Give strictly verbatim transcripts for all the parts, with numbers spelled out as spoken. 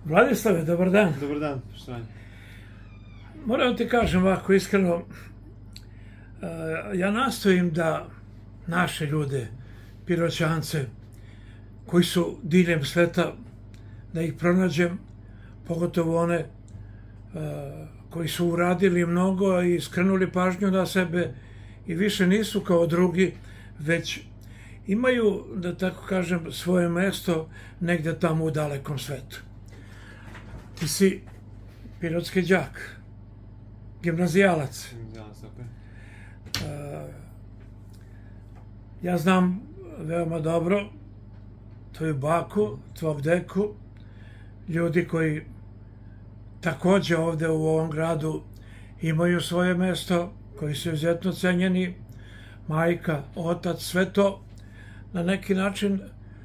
Vladislave, dobar dan. Dobar dan, poštovanje. Moram ti kažem ovako iskreno, ja nastojim da naše ljude, Piroćance, koji su diljem sveta, da ih pronađem, pogotovo one koji su uradili mnogo i skrenuli pažnju na sebe i više nisu kao drugi, već imaju, da tako kažem, svoje mesto negde tamo u dalekom svetu. Ti si pirotski đak, gimnazijalac. Gimnazijalac, ok. Ja znam veoma dobro tvoju baku, tvog deku, ljudi koji takođe ovde u ovom gradu imaju svoje mesto, koji su izuzetno cenjeni, majka, otac, sve to na neki način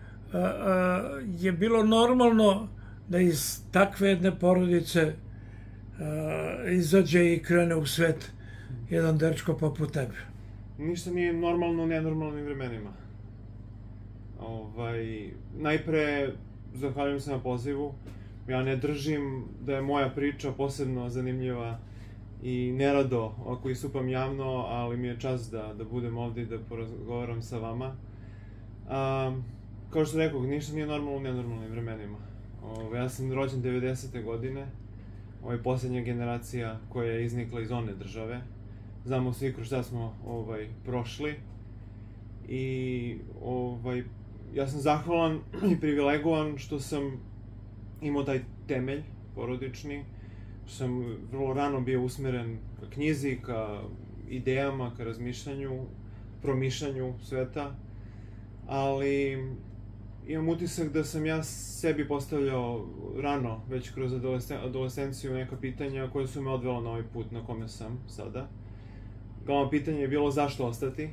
je bilo normalno da iz takve jedne porodice izađe i krene u svet jedan dečko poput tebe. Ništa nije normalno u nenormalnim vremenima. Najpre, zahvaljujem se na pozivu. Ja ne držim da je moja priča posebno zanimljiva i nerado ako istupam javno, ali mi je čast da budem ovde i da porazgovaram sa vama. Kao što rekao, ništa nije normalno u nenormalnim vremenima. Ja sam rođen devedesete godine, ovo je poslednja generacija koja je iznikla iz one države. Znamo svi kroz šta smo prošli i ja sam zahvalan i privilegovan što sam imao taj temelj porodični, što sam vrlo rano bio usmeren ka knjizi, ka idejama, ka razmišljanju, promišljanju sveta, ali imam utisak da sam ja sebi postavljao rano, već kroz adolescenciju, neka pitanja koja su me odvela na ovaj put na kome sam sada. Glavno pitanje je bilo zašto ostati,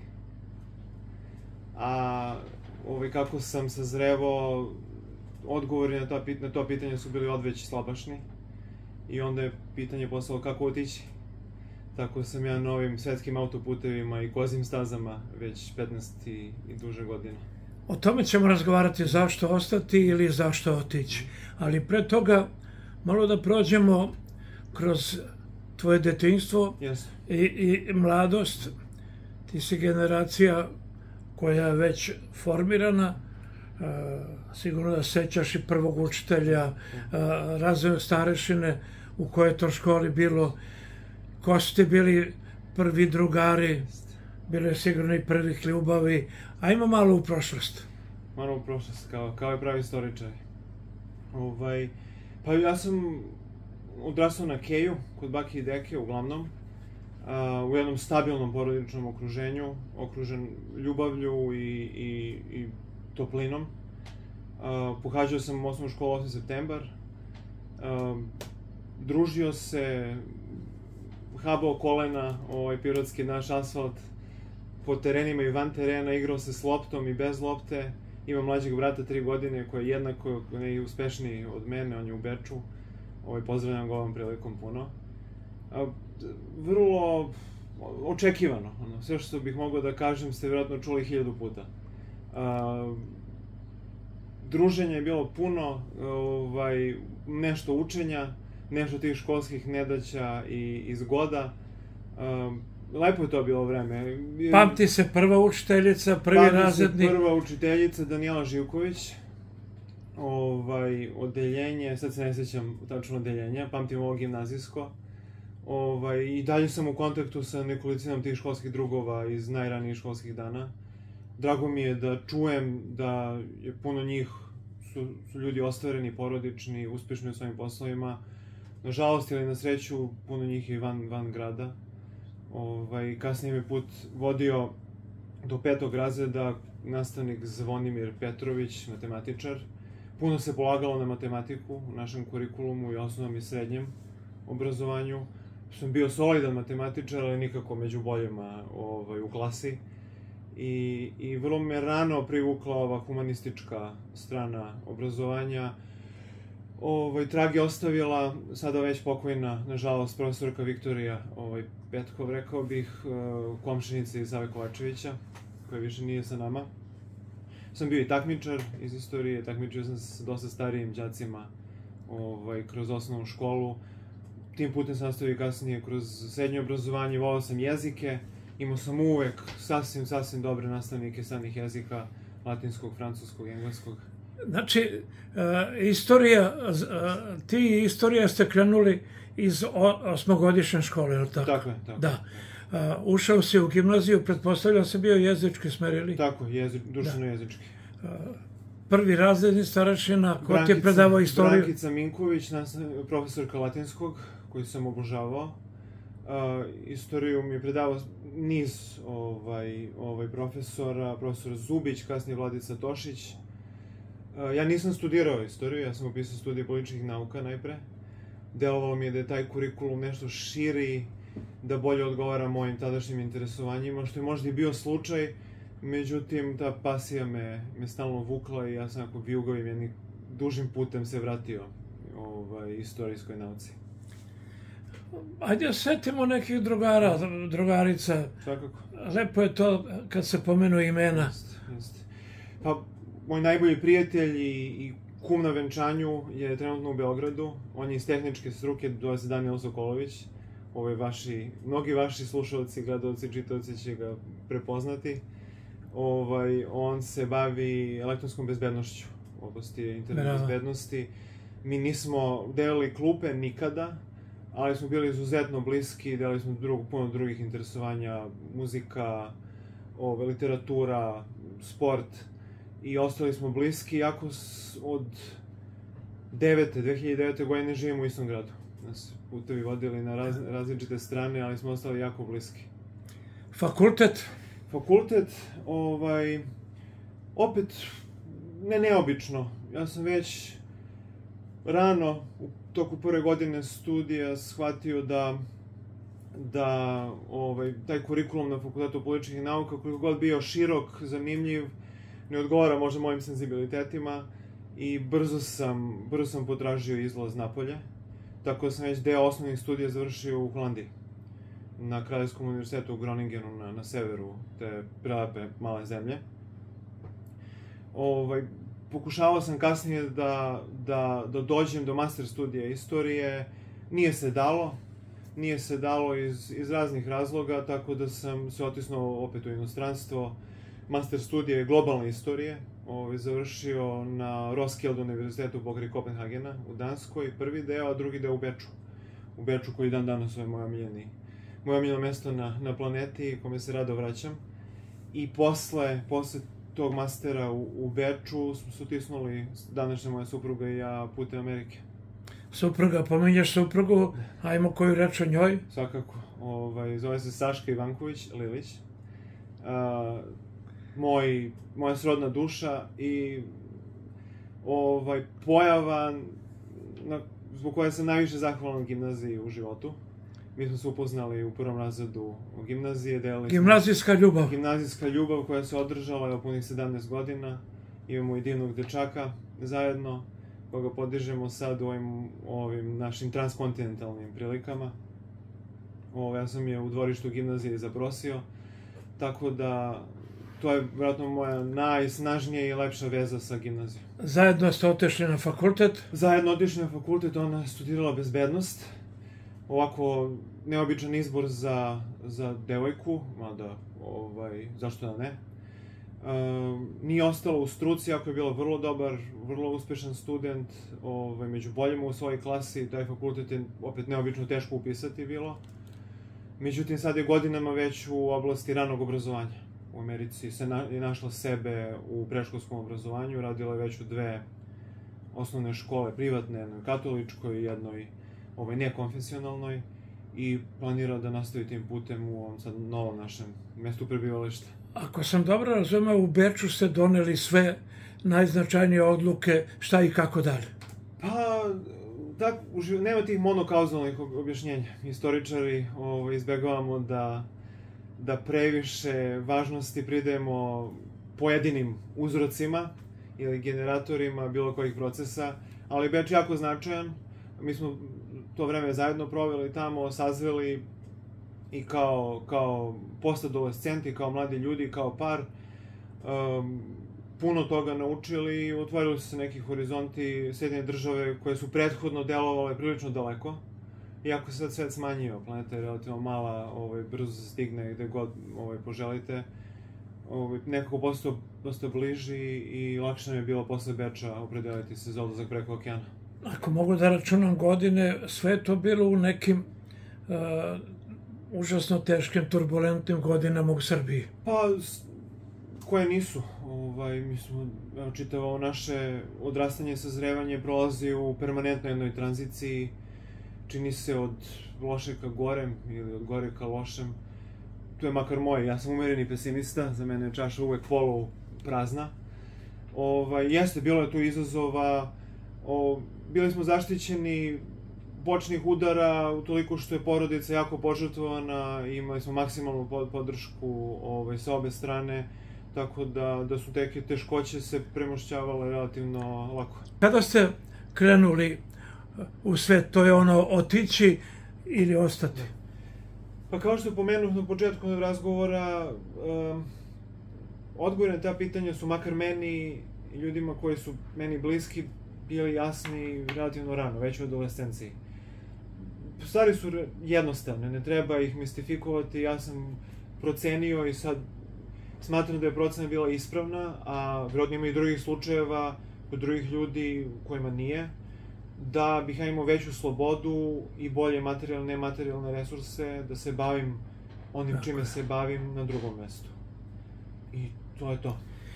a kako sam sazrevao, odgovori na to pitanje su bili odveć slabašni i onda je pitanje postalo kako otići. Tako sam ja na ovim svetskim autoputevima i kozim stazama već petnaest i duže godine. O tome ćemo razgovarati zašto ostati ili zašto otići, ali pre toga malo da prođemo kroz tvoje detinjstvo i mladost. Ti si generacija koja je već formirana, sigurno da sećaš i prvog učitelja, razne starešine, u kojoj to školi bilo, ko su ti bili prvi drugari, bilo je sigurno i prvih ljubavi, a ima malo u prošlost. Malo u prošlost, kao je pravi istoričar. Pa ja sam odrastao na Keju, kod bake i deke, uglavnom, u jednom stabilnom porodičnom okruženju, okružen ljubavlju i toplinom. Pohađao sam osnovnu školu osmi septembar, družio se, habao kolena, pirotski naš asfalt, po terenima i van terena, igrao se s loptom i bez lopte. Imam mlađeg brata tri godine koji je jednako uspešniji od mene, on je u Beču. Pozdravljam ga ovom prilikom puno. Vrlo očekivano, sve što bih mogao da kažem ste vjerojatno čuli hiljadu puta. Druženja je bilo puno, nešto učenja, nešto tih školskih nedaća i zgoda. Lepo je to bilo vreme. Pamti se prva učiteljica, prvi razredni? Pamti se prva učiteljica Danijela Živković, odeljenje, sad se ne sjećam tačno odeljenja, pamtim ovo gimnazijsko. I dalje sam u kontaktu sa nekolicinom tih školskih drugova iz najranijih školskih dana. Drago mi je da čujem da je puno njih su ljudi ostvareni, porodični, uspešni u svojim poslovima. Nažalost ili na sreću, puno njih je van grada. Kasnije mi put vodio do petog razreda nastavnik Zvonimir Petrović, matematičar. Puno se polagalo na matematiku u našem kurikulumu i osnovnom i srednjem obrazovanju. Sam bio solidan matematičar, ali nikako među boljima u klasi. I vrlo me rano privukla ova humanistička strana obrazovanja. Trag je ostavila sada već pokojna, nažalost, profesorka Viktorija Petkov, rekao bih, komšinica iz Save Kovačevića, koja više nije sa nama. Sam bio i takmičar iz istorije, takmičio sam s dosta starijim đacima ovaj, kroz osnovnu školu. Tim putem sam nastavio kasnije kroz srednje obrazovanje, volao sam jezike, imao sam uvek sasvim, sasvim dobre nastavnike stranih jezika, latinskog, francuskog, engleskog. Znači, istorija, ti i istorija ste krenuli iz osmogodišnje škole, je li tako? Tako je, tako. Da. Ušao si u gimnaziju, pretpostavljam se bio jezički smer ili? Tako, društveno-jezički. Prvi razredni starešina, ko ti je predavao istoriju? Brankica Minković, profesorka latinskog, koju sam obožavao. Istoriju mi je predavao niz profesora, profesor Zubić, kasnije Vladica Tošić. Ja nisam studirao istoriju, ja sam upisao studije političkih nauka najpre. Delovalo mi je da je taj kurikulum nešto širi, da bolje odgovara mojim tadašnjim interesovanjima, što je možda i bio slučaj, međutim, ta pasija me stalno vukla i ja sam ako vijugovim jednim dužim putem se vratio istorijskoj nauci. Ajde da setimo nekih drugara, drugarica. Svakako. Lepo je to kad se pomenu imena. Jeste, jeste. Pa, moj najbolji prijatelj i kum na venčanju je trenutno u Beogradu. On je iz tehničke struke, dolazi Danijel Sokolović. Mnogi vaši slušalci, gledalci, čitaoci će ga prepoznati. On se bavi elektronskom bezbednošću u oblasti internet bezbednosti. Mi nismo delili klupe nikada, ali smo bili izuzetno bliski, delili smo puno drugih interesovanja, muzika, literatura, sport i ostali smo bliski, iako od dve hiljade devete. godine živimo u istom gradu. Nas putevi vodili na različite strane, ali smo ostali jako bliski. Fakultet? Fakultet, opet, ne neobično. Ja sam već rano, u toku prve godine studija, shvatio da taj kurikulum na Fakultetu političkih nauka, koliko god bio širok, zanimljiv, ne odgovara možda mojim senzibilitetima i brzo sam potražio izlaz napolje. Tako da sam već deo osnovnih studija završio u Holandiji, na Kraljevskom univerzitetu u Groningenu, na severu te prelepe male zemlje. Pokušavao sam kasnije da dođem do master studija istorije, nije se dalo, nije se dalo iz raznih razloga, tako da sam se otisnuo opet u inostranstvo. Master studije globalne istorije, završio na Roskilde univerzitetu pokraj Kopenhagena u Danskoj, prvi deo, a drugi deo u Beču. U Beču koji dan danas je moje omiljeno mesto na planeti, kome se rado vraćam. I posle tog mastera u Beču smo se utisnuli, današnja moja supruga i ja, putem Amerike. Supruga, pominješ suprugu, ajmo koju reč o njoj? Svakako, zove se Saška Ivanković Lilić. Moja srodna duša i pojava zbog koje sam najviše zahvalan gimnaziji u životu. Mi smo se upoznali u prvom razredu gimnazije. Gimnazijska ljubav. Gimnazijska ljubav koja se održala u punih sedamnaest godina. Imamo i divnog dečaka zajedno, koga podižemo sad u ovim našim transkontinentalnim prilikama. Ja sam je u dvorištu gimnazije zaprosio, tako da to je vjerojatno moja najsnažnija i lepša veza sa gimnazijom. Zajedno ste otišli na fakultet? Zajedno otišli na fakultet, ona je studirala bezbednost. Ovako neobičan izbor za devojku, mada zašto da ne. Nije ostala u struci, ako je bila vrlo dobar, vrlo uspešan student, među boljima u svojoj klasi. Taj fakultet je opet neobično teško upisati bilo. Međutim, sad je godinama već u oblasti ranog obrazovanja. U Americi se je našla sebe u predškolskom obrazovanju, radila je već u dve osnovne škole, privatne, jednoj katoličkoj i jednoj nekonfesionalnoj, i planira da nastavi tim putem u ovom sad novom našem mestu prebivališta. Ako sam dobro razumeo, u Beču ste doneli sve najznačajnije odluke, šta i kako dalje? Pa, nema tih monokauzalnih objašnjenja. Istoričari izbegavamo da previše važnosti pridajemo pojedinim uzrocima ili generatorima bilo kojih procesa, ali Beč je jako značajan. Mi smo to vreme zajedno proveli tamo, sazreli i kao postadolescenti, kao mladi ljudi, kao par. puno toga naučili i otvorili su se neki horizonti. Sjedinjene države koje su prethodno delovale prilično daleko. Iako se sad svet smanjio, planeta je relativno mala, ovaj, brzo se stigne gde god ovaj, poželite. Ovaj, nekako postao dosta bliži i lakše nam je bilo posle Beča opredeliti se za odlazak preko okeana. Ako mogu da računam godine, sve je to bilo u nekim uh, užasno teškim, turbulentnim godinama u Srbiji. Pa, koje nisu. Ovaj, mi smo, evo, čitavo naše odrastanje i sazrevanje prolazi u permanentnoj jednoj tranziciji. Čini se od loše ka gorem ili od gore ka lošem. To je makar moj, ja sam umereni pesimista, za mene je čaša uvek polu prazna. Ovaj, jeste, bilo je tu izazova, o, bili smo zaštićeni bočnih udara, utoliko što je porodica jako požrtvovana, imali smo maksimalnu podršku ovaj, sa obe strane, tako da, da su teke teškoće se premošćavale relativno lako. Kada ste krenuli u sve, to je ono otići ili ostati? Pa kao što je pomenuo na početku razgovora, um, odgovori na ta pitanja su makar meni i ljudima koji su meni bliski bili jasni relativno rano, već u adolescenciji. Stvari su jednostavne, ne treba ih mistifikovati, ja sam procenio i sad smatram da je procena bila ispravna, a vjerojatno ima i drugih slučajeva kod drugih ljudi kojima nije, da bih ja imao veću slobodu i bolje materijalne, nematerijalne resurse, da se bavim onim čime se bavim na drugom mestu. I to je to.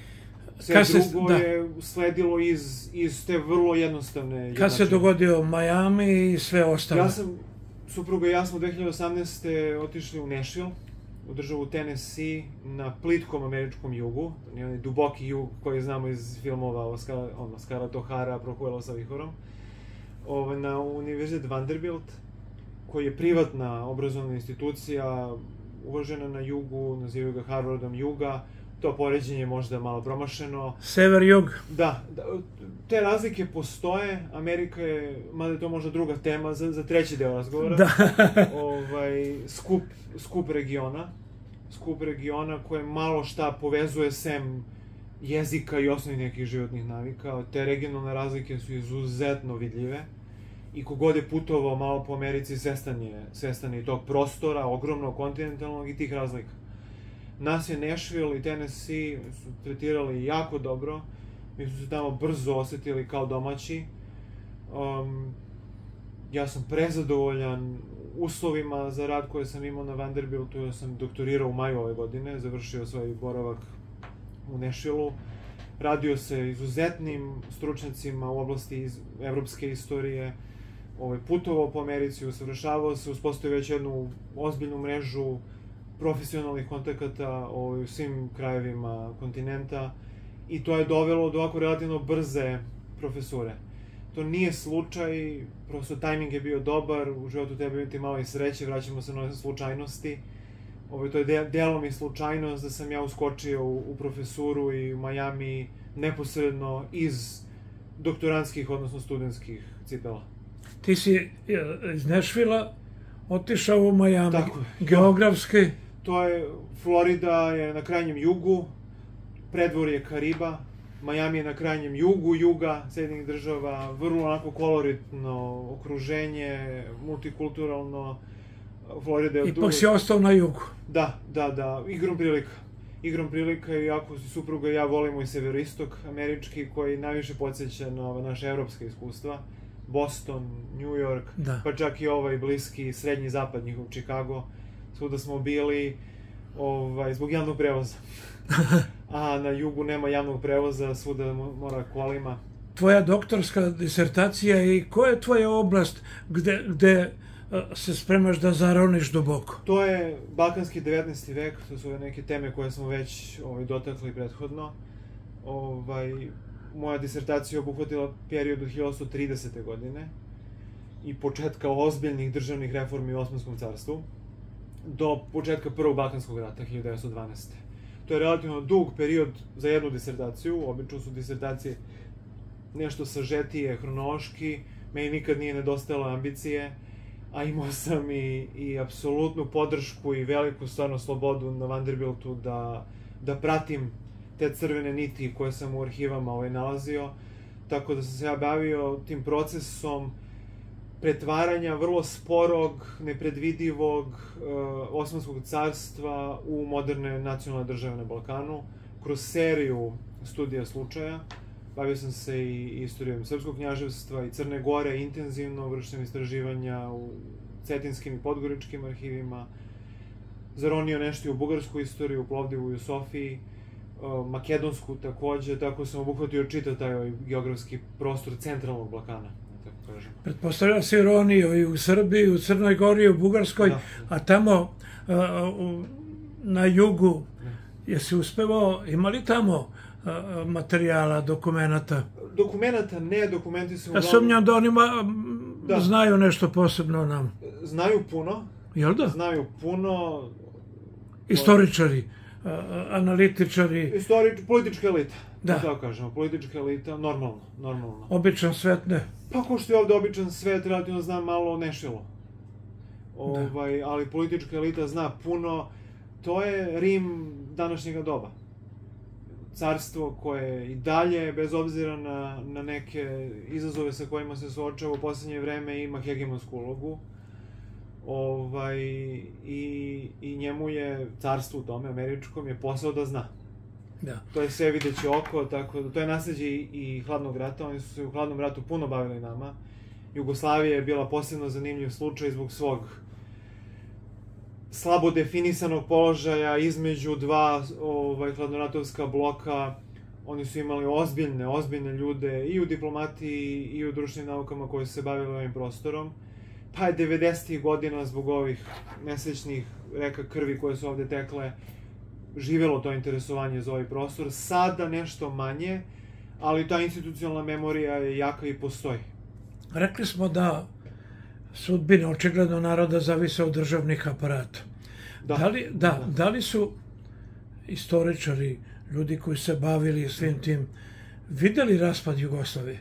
Sve drugo je sledilo iz, iz te vrlo jednostavne jednačine. Kad se dogodio Miami i sve ostalo? Ja sam, supruga i ja smo dve hiljade osamnaeste. otišli u Nashville, u državu Tennessee, na plitkom američkom jugu, onaj duboki jug koji znamo iz filmova ono, Scarlett O'Hara, Prokuelo sa vihorom, Ove, na univerzitet Vanderbilt, koji je privatna obrazovna institucija, uvažena na jugu, nazivaju ga Harvardom juga. To poređenje je možda malo promašeno. Sever-jug. Da, da, te razlike postoje, Amerika je, mada je to možda druga tema za, za treći deo razgovora, da. ovaj, skup, skup regiona, skup regiona koje malo šta povezuje sem jezika i osnovnih nekih životnih navika. Te regionalne razlike su izuzetno vidljive i kogod je putovao malo po Americi svestan je, svestan je tog prostora, ogromnog, kontinentalnog i tih razlika. Nas je Nashville i Tennessee su tretirali jako dobro, mi smo se tamo brzo osetili kao domaći. Um, ja sam prezadovoljan uslovima za rad koje sam imao na Vanderbiltu, ja sam doktorirao u maju ove godine, završio svoj boravak u Nashvilleu. Radio se izuzetnim stručnjacima u oblasti iz, evropske istorije, ovaj, putovao po Americi, usavršavao se, uspostavio već jednu ozbiljnu mrežu profesionalnih kontakata u svim krajevima kontinenta i to je dovelo do ovako relativno brze profesure. To nije slučaj, prosto tajming je bio dobar, u životu treba imati malo i sreće, vraćamo se na slučajnosti. Ovo, to je de, delom i slučajnost da sam ja uskočio u, u profesuru i u Miami neposredno iz doktorantskih, odnosno studentskih cipela. Ti si iz Nashvilla otišao u Miami, tako, geografski? To je, Florida je na krajnjem jugu, predvorje Kariba, Miami je na krajnjem jugu, juga Sjedinjenih država, vrlo onako koloritno okruženje, multikulturalno. Florida je... Ipak si ostao na jugu. Da, da, da, igrom prilika. Igrom prilika i ako si supruga i ja volimo i severoistok američki koji najviše podsjeća na naše evropske iskustva. Boston, New York, da. Pa čak i ovaj bliski srednji zapad, njihov Chicago. Svuda smo bili ovaj, zbog javnog prevoza. A na jugu nema javnog prevoza, svuda mora kolima. Tvoja doktorska disertacija i koja je tvoja oblast gde, gde se spremaš da zaroniš duboko? To je balkanski devetnaesti vek, to su neke teme koje smo već ovaj, dotakli prethodno. Ovaj, moja disertacija obuhvatila period od hiljadu osamsto tridesete. godine i početka ozbiljnih državnih reformi u Osmanskom carstvu do početka Prvog Balkanskog rata, hiljadu devetsto dvanaeste. To je relativno dug period za jednu disertaciju, obično su disertacije nešto sažetije hronološki, meni nikad nije nedostajalo ambicije, a imao sam i, i apsolutnu podršku i veliku stvarno slobodu na Vanderbiltu da, da pratim te crvene niti koje sam u arhivama ovaj, nalazio, tako da sam se ja bavio tim procesom pretvaranja vrlo sporog, nepredvidivog uh, Osmanskog carstva u moderne nacionalne države na Balkanu, kroz seriju studija slučaja. Bavio sam se i istorijom Srpskog knjaževstva i Crne Gore, intenzivno vršim istraživanja u Cetinskim i Podgoričkim arhivima, zaronio nešto i u bugarsku istoriju, u Plovdivu i u Sofiji, makedonsku takođe, tako sam obuhvatio čitav taj geografski prostor centralnog Balkana, tako kažem. Pretpostavlja se ironio i u Srbiji, u Crnoj Gori, u Bugarskoj, da, da. A tamo a, u, na jugu, jesi uspevao, ima li tamo a, materijala, dokumenata? Dokumenata ne, dokumenti su... Ja sumnjam da oni da. znaju nešto posebno o nam. Znaju puno. Jel da? Znaju puno. Istoričari, analitičari... Istorič, politička elita. Da. Tako kažemo, politička elita, normalno, normalno. Običan svet, ne. Pa ko što je ovde običan svet, relativno znam malo Nešilo. Ovaj, da. Ali politička elita zna puno. To je Rim današnjega doba. Carstvo koje i dalje, bez obzira na, na neke izazove sa kojima se suočava u poslednje vreme, ima hegemonsku ulogu. Ovaj, i, i njemu je carstvo u tome, američkom, je posao da zna. Da. To je sve videći oko, tako da to je nasleđe i, i Hladnog rata, oni su se u Hladnom ratu puno bavili nama. Jugoslavija je bila posebno zanimljiv slučaj zbog svog slabo definisanog položaja između dva ovaj, hladnoratovska bloka. Oni su imali ozbiljne, ozbiljne ljude i u diplomatiji i u društvenim naukama koji su se bavili ovim prostorom. Pa je devedesetih godina zbog ovih mesečnih reka krvi koje su ovde tekle živelo to interesovanje za ovaj prostor. Sada nešto manje, ali ta institucionalna memorija je jaka i postoji. Rekli smo da sudbine očigledno naroda zavise od državnih aparata. Da. Da li, da, da. Da li su istoričari, ljudi koji se bavili svim tim, videli raspad Jugoslavije?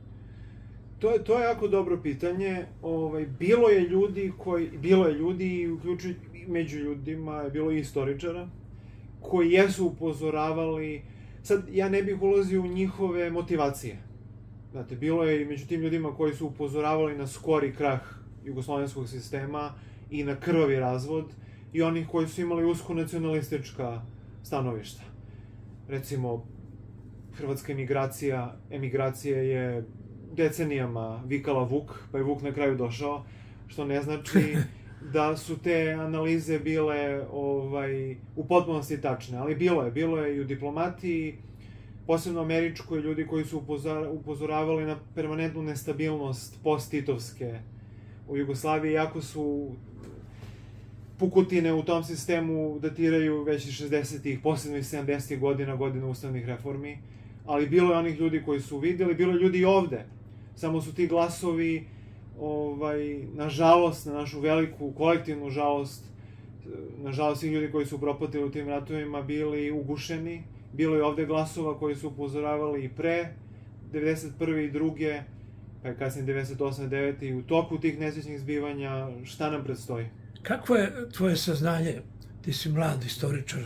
To je, to je jako dobro pitanje. Ovaj, bilo je ljudi koji, bilo je ljudi, uključujući među ljudima, je bilo i istoričara, koji jesu upozoravali, sad ja ne bih ulazio u njihove motivacije. Znate, bilo je i među tim ljudima koji su upozoravali na skori krah jugoslovenskog sistema i na krvavi razvod, i onih koji su imali usko nacionalistička stanovišta. Recimo, hrvatska emigracija, emigracija je decenijama vikala Vuk, pa je Vuk na kraju došao, što ne znači da su te analize bile ovaj, u potpunosti tačne, ali bilo je, bilo je i u diplomatiji, posebno američkoj, ljudi koji su upozoravali na permanentnu nestabilnost post-titovske u Jugoslaviji, iako su pukotine u tom sistemu datiraju već iz šezdesetih, posebno iz sedamdesetih godina, godina ustavnih reformi, ali bilo je onih ljudi koji su videli, bilo je ljudi i ovde, samo su ti glasovi, ovaj, nažalost, na našu veliku kolektivnu žalost, nažalost svih ljudi koji su propatili u tim ratovima bili ugušeni. Bilo je ovde glasova koji su upozoravali i pre devedeset prve i druge, pa je kasnije devedeset osme devete i u toku tih nesrećnih zbivanja šta nam predstoji. Kakvo je tvoje saznanje, ti si mlad istoričar,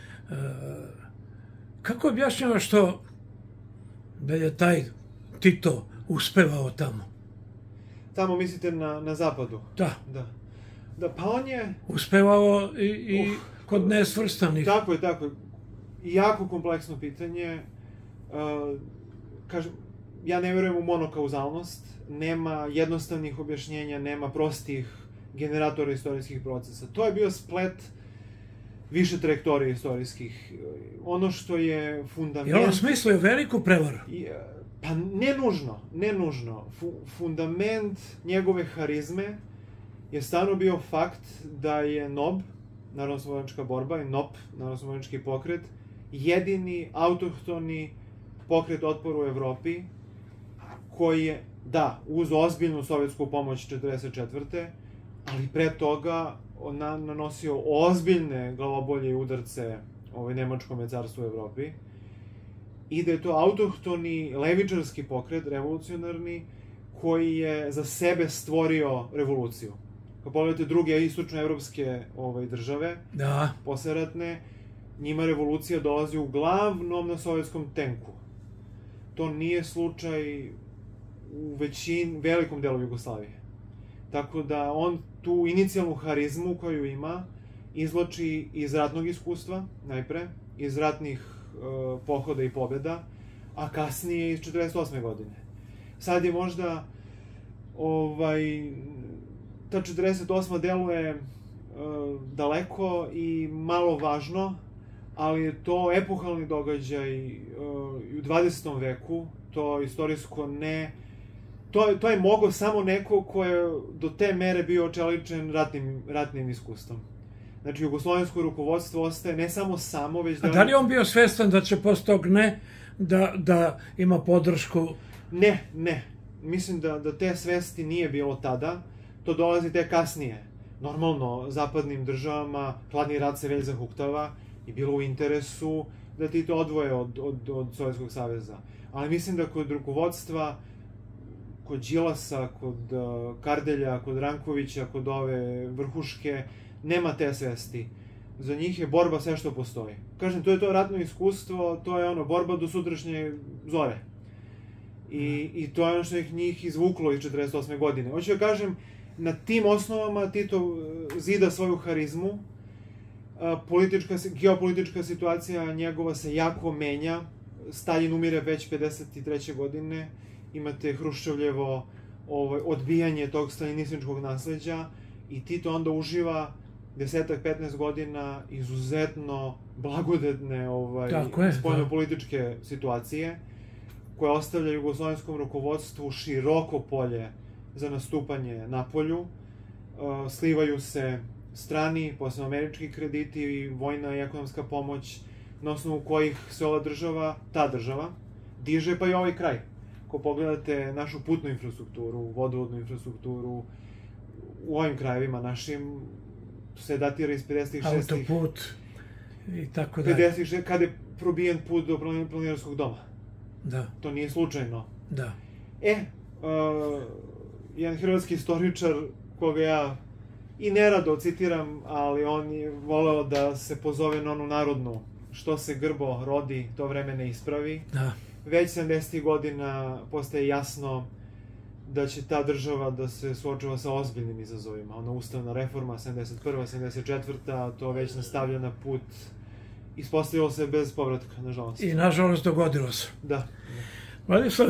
kako objašnjavaš to da je taj Tito uspevao tamo? Tamo mislite na, na zapadu? Da. Da. Da, pa on je... Uspevao i, i uh, kod nesvrstanih. Tako je, tako je. Jako kompleksno pitanje. Uh, kažem, ja ne verujem u monokauzalnost. Nema jednostavnih objašnjenja, nema prostih generatora istorijskih procesa. To je bio splet više trajektorije istorijskih. Ono što je fundament... Je on smislio veliku prevaru? Pa ne nužno, ne nužno. Fu, fundament njegove harizme je stvarno bio fakt da je N O B, Narodno-oslobodilačka borba, i N O P, Narodno-oslobodilački pokret, jedini autohtoni pokret otpora u Evropi koji je, da, uz ozbiljnu sovjetsku pomoć četrdeset četvrte ali pre toga na, nanosio ozbiljne glavobolje i udarce ovaj, Nemačkom carstvu u Evropi. I da je to autohtoni levičarski pokret, revolucionarni, koji je za sebe stvorio revoluciju. Kad pogledate druge istočnoevropske ovaj, države, da. posleratne, njima revolucija dolazi uglavnom na sovjetskom tenku. To nije slučaj u većin, velikom delu Jugoslavije. Tako da on tu inicijalnu harizmu koju ima izvlači iz ratnog iskustva, najpre, iz ratnih uh, pohoda i pobjeda, a kasnije iz četrdeset osme godine. Sad je možda ovaj, ta četrdeset osma deluje uh, daleko i malo važno, ali je to epohalni događaj uh, u dvadesetom veku, to istorijsko ne... To, to je mogo samo neko ko je do te mere bio očeličen ratnim, ratnim iskustvom. Znači, jugoslovensko rukovodstvo ostaje ne samo samo, već da... A da li on bio svestan da će posle tog ne, da, da ima podršku? Ne, ne. Mislim da, da te svesti nije bilo tada. To dolazi te kasnije. Normalno, zapadnim državama hladni rat se već zahuktava i bilo u interesu da ti to odvoje od, od, od Sovjetskog saveza. Ali mislim da kod rukovodstva, kod Đilasa, kod uh, Kardelja, kod Rankovića, kod ove vrhuške, nema te svesti. Za njih je borba sve što postoji. Kažem, to je to ratno iskustvo, to je ono, borba do sutrašnje zore. I, i to je ono što je njih izvuklo iz četrdeset osme godine. Hoću da kažem, na tim osnovama Tito zida svoju harizmu, politička, geopolitička situacija njegova se jako menja, Staljin umire već pedeset treće godine, imate Hruščovljevo ovaj, odbijanje tog staljinističkog nasleđa i Tito onda uživa desetak, petnaest godina izuzetno blagodetne ovaj, spoljnopolitičke situacije koje ostavlja jugoslovenskom rukovodstvu široko polje za nastupanje na polju. Uh, slivaju se strani, posebno američki krediti i vojna i ekonomska pomoć na osnovu kojih se ova država, ta država, diže pa i ovaj kraj. Ako pogledate našu putnu infrastrukturu, vodovodnu infrastrukturu, u ovim krajevima našim se datira iz pedesetih šestih... Autoput i tako dalje. pedesetih šestih kada je probijen put do planinarskog doma. Da. To nije slučajno. Da. E, uh, jedan hrvatski istoričar, koga ja i nerado citiram, ali on je voleo da se pozove na onu narodnu, što se grbo rodi, to vreme ne ispravi. Da. Već sedamdesetih godina postaje jasno da će ta država da se suočava sa ozbiljnim izazovima. Ona ustavna reforma, sedamdeset prva, sedamdeset četvrta, to već nastavlja na put, ispostavilo se bez povratka, nažalost. I nažalost dogodilo se. Da. Vladislav,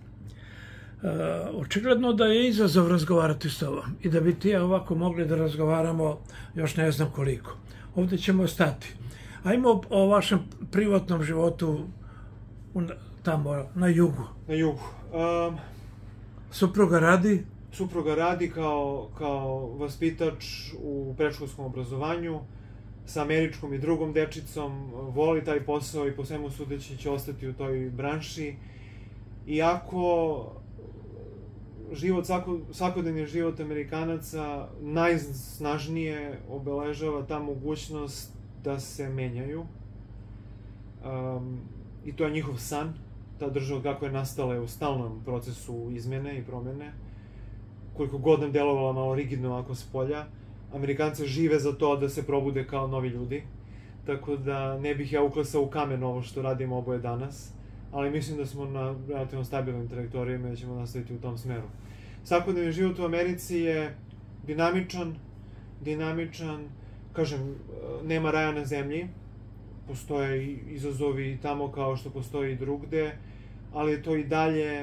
očigledno da je izazov razgovarati s tobom i da bi ti ovako mogli da razgovaramo još ne znam koliko. Ovdje ćemo stati. Ajmo o vašem privatnom životu tamo na jugu. Na jugu. Um, supruga radi? Supruga radi kao, kao vaspitač u predškolskom obrazovanju sa američkom i drugom dečicom, voli taj posao i po svemu sudeći će ostati u toj branši. Iako život, svako, svakodnevni život Amerikanaca najsnažnije obeležava ta mogućnost da se menjaju. Um, I to je njihov san. Ta država kako je nastala je u stalnom procesu izmjene i promjene. Koliko god nam delovala malo rigidno ovako s polja, Amerikanci žive za to da se probude kao novi ljudi. Tako da ne bih ja uklesao u kamen ovo što radimo oboje danas, ali mislim da smo na relativno stabilnim trajektorijama i da ćemo nastaviti u tom smeru. Svakodnevni život u Americi je dinamičan, dinamičan, kažem, nema raja na zemlji, postoje izazovi tamo kao što postoji i drugde, ali je to i dalje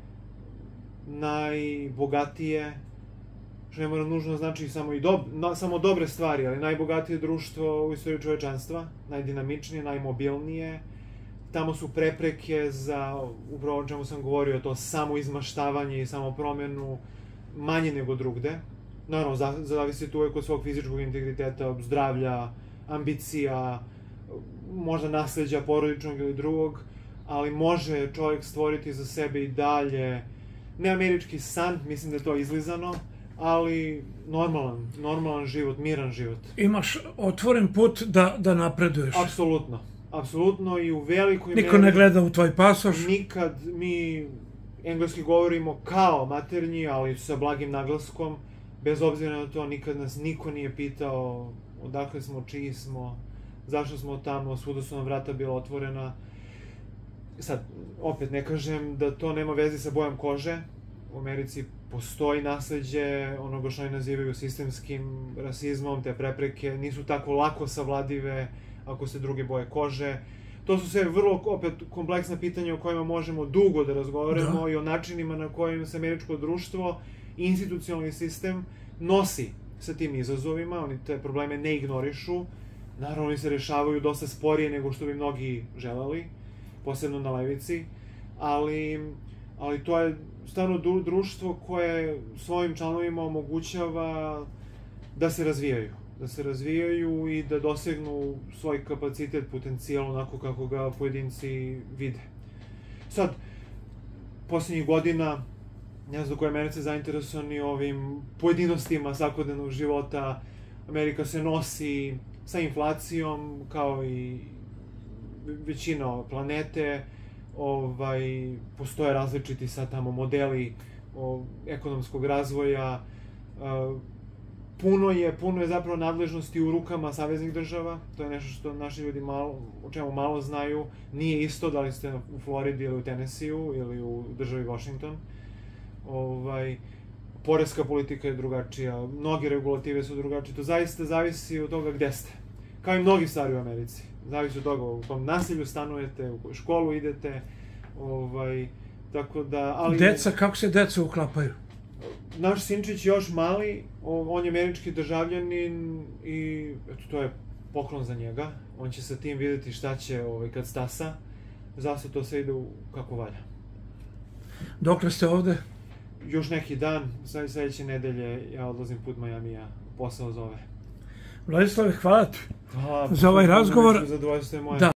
najbogatije, što ne mora nužno znači samo, i dob, no, samo dobre stvari, ali najbogatije društvo u istoriji čovečanstva, najdinamičnije, najmobilnije. Tamo su prepreke za, upravo o čemu sam govorio, to samo izmaštavanje i samo promjenu manje nego drugde. Naravno, zavisi tu uvijek od svog fizičkog integriteta, zdravlja, ambicija, možda nasleđa porodičnog ili drugog, ali može čovjek stvoriti za sebe i dalje, ne američki san, mislim da je to izlizano, ali normalan, normalan život, miran život. Imaš otvoren put da, da napreduješ. Apsolutno, apsolutno i u velikoj meri. Niko ne gleda u tvoj pasoš. Nikad mi engleski govorimo kao maternji, ali sa blagim naglaskom, bez obzira na to nikad nas niko nije pitao odakle smo, čiji smo, zašto smo tamo, svuda su nam vrata bila otvorena. Sad, opet ne kažem da to nema veze sa bojom kože. U Americi postoji nasleđe onoga što oni nazivaju sistemskim rasizmom, te prepreke nisu tako lako savladive ako se druge boje kože. To su sve vrlo, opet, kompleksna pitanja o kojima možemo dugo da razgovaramo da. I o načinima na kojim se američko društvo i institucionalni sistem nosi sa tim izazovima. Oni te probleme ne ignorišu. Naravno, oni se rešavaju dosta sporije nego što bi mnogi želeli, posebno na levici, ali, ali to je stvarno društvo koje svojim članovima omogućava da se razvijaju. Da se razvijaju i da dosegnu svoj kapacitet, potencijal, onako kako ga pojedinci vide. Sad, poslednjih godina, ne znam do koje Americe zainteresovani ovim pojedinostima svakodnevnog života, Amerika se nosi sa inflacijom, kao i većina planete, ovaj, postoje različiti sad tamo modeli o, ekonomskog razvoja, uh, puno je, puno je zapravo nadležnosti u rukama saveznih država, to je nešto što naši ljudi malo, o čemu malo znaju, nije isto da li ste u Floridi ili u Tennesseeu ili u državi Washington, ovaj, poreska politika je drugačija, mnoge regulative su drugačije, to zaista zavisi od toga gde ste, kao i mnogi stvari u Americi. Zavisi od toga u kom naselju stanujete, u koju školu idete, ovaj, tako da, ali... Deca, kako se deca uklapaju? Naš sinčić je još mali, on je američki državljanin i eto, to je poklon za njega. On će sa tim videti šta će ovaj, kad stasa, zašto to sve ide u kako valja. Dokle ste ovde? Još neki dan, sledeće nedelje ja odlazim put Majamija, posao zove. Vladislave, hvala ti za ovaj razgovor. Zadovoljstvo je moje.